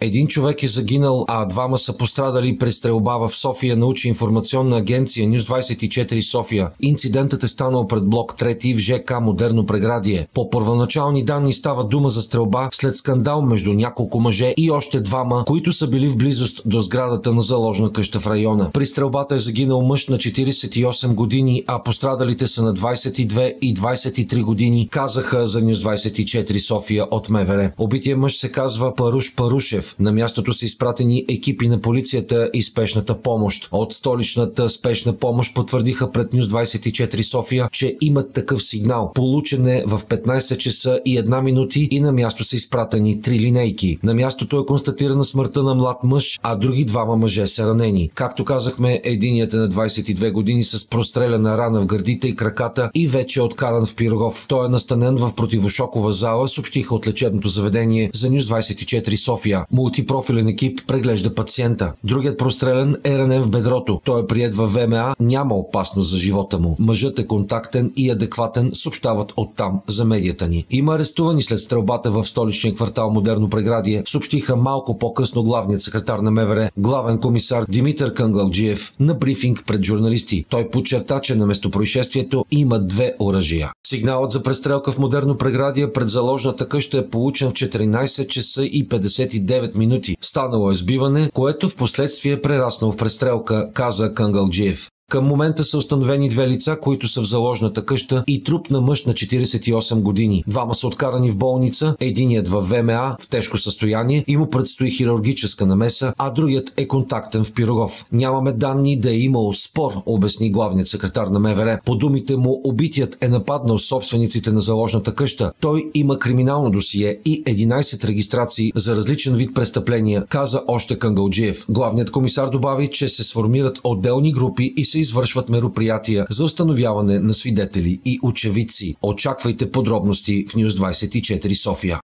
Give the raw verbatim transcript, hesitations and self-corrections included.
Един човек е загинал, а двама са пострадали при стрелба в София, научи информационна агенция Нюз двадесет и четири София. Инцидентът е станал пред блок трети в ЖК Модерно Преградие. По първоначални данни става дума за стрелба след скандал между няколко мъже и още двама, които са били в близост до сградата на заложна къща в района. При стрелбата е загинал мъж на четиридесет и осем години, а пострадалите са на двадесет и две и двадесет и три години, казаха за Нюз двадесет и четири София от МВР. Убития мъж се казва Паруш Парушев. На мястото са изпратени екипи на полицията и спешната помощ. От столичната спешна помощ потвърдиха пред Нюз двадесет и четири София, че имат такъв сигнал. Получен е в петнадесет часа и една минути и на място са изпратени три линейки. На мястото е констатирана смъртта на млад мъж, а други двама мъже са ранени. Както казахме, единият е на двадесет и две години с простреляна рана в гърдите и краката и вече е откаран в Пирогов. Той е настанен в противошокова зала, съобщиха от лечебното заведение за Нюз двадесет и четири София. Мултипрофилен екип преглежда пациента. Другият прострелян е ранен в бедрото. Той е приет във ВМА, няма опасност за живота му. Мъжът е контактен и адекватен, съобщават оттам за медията ни. Има арестувани след стрелбата в столичния квартал Модерно Преградие, съобщиха малко по-късно главният секретар на МВР, главен комисар Димитър Кангалджиев, на брифинг пред журналисти. Той подчерта, че на местопроизшествието има две оръжия. Сигналът за престрелка в Модерно Преградие пред заложната къща е получен в четиринадесет часа и петдесет и девет минути. Станало е сбиване, което в последствие е прераснало в престрелка, каза Кангалджиев. Към момента са установени две лица, които са в заложната къща и труп на мъж на четиридесет и осем години. Двама са откарани в болница, единият във ВМА в тежко състояние и му предстои хирургическа намеса, а другият е контактен в Пирогов. Нямаме данни да е имало спор, обясни главният секретар на МВР. По думите му, убитият е нападнал собствениците на заложната къща. Той има криминално досие и единадесет регистрации за различен вид престъпления, каза още Кангалджиев. Главният комисар добави, че се сформират отделни групи и се извършват мероприятия за установяване на свидетели и очевидци. Очаквайте подробности в Нюз двадесет и четири София.